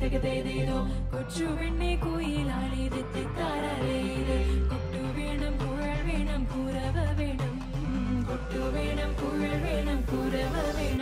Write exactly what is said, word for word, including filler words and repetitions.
ജഗതേതേതോ കൊച്ചു പെണ്ണെ കുയിലാളി തെറ്റിത്താരേത് കൊട്ടു വേണം കുഴൽ വേണം കുരവ വേണം കൊട്ടു വേണം കുഴൽ വേണം കുരവ വേണം